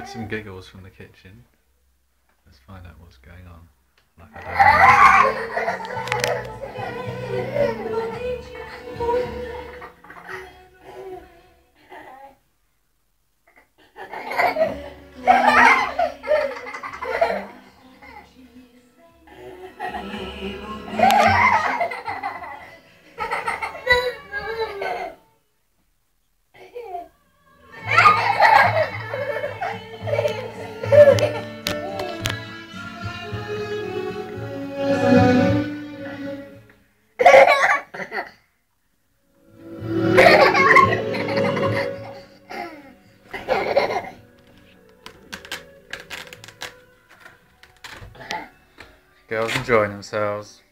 heard some giggles from the kitchen. Let's find out what's going on. Like I Girls enjoying themselves.